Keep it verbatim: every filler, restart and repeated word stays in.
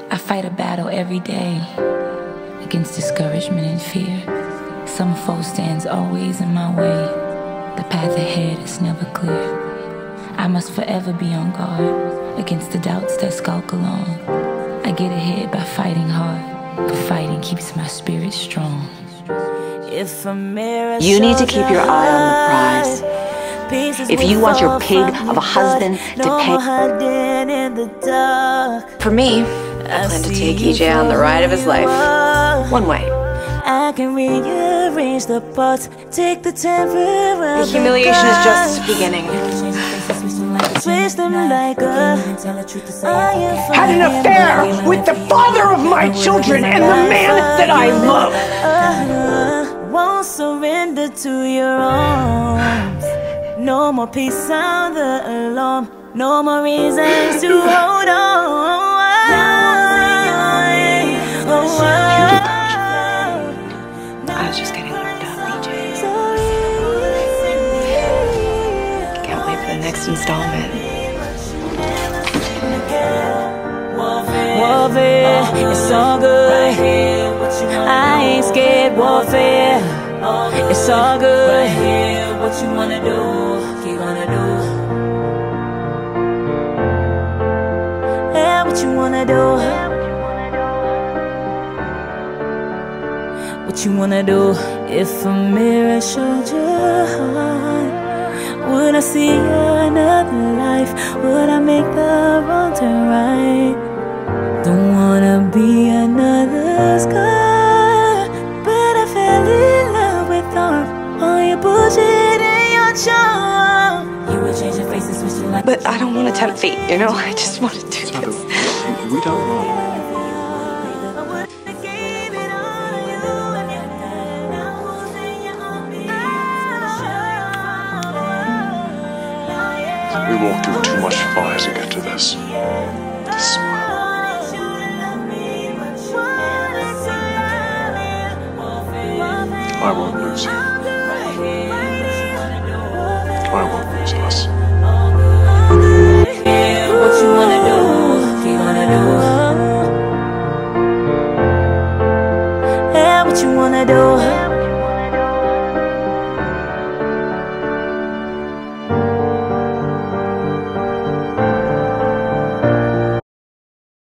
I fight a battle every day against discouragement and fear. Some foe stands always in my way. The path ahead is never clear. I must forever be on guard against the doubts that skulk along. I get ahead by fighting hard, but fighting keeps my spirit strong. If a mirror You need to keep your eye on the prize. If you want your pig of a husband to pay... For me, I plan to take E J on the ride of his life. One way. I can rearrange the parts, take the temporary. The humiliation is just beginning. Twist them like a Had an affair with the father of my children and the man that I love. Won't surrender to your arms. No more peace on the alarm. No more reasons to hold on. I was just getting warmed up, E J. Can't wait for the next installment. Warfare, it's all good. I ain't scared. Warfare, it's all good. What you wanna do, you wanna do. Yeah, what you wanna do. What you wanna do. If a mirror showed your heart, would I see another life? Would I make the wrong turn right? Don't wanna be another scar, but I fell in love with all, all your bullshit and your charm. You would change your face and switch your life. But I don't want to tempt fate, you know? I just want to do this. We don't know. We walked through too much fire to get to this. This smile. I won't lose you. I won't lose us. What you wanna do? You wanna do? Yeah, what you wanna do?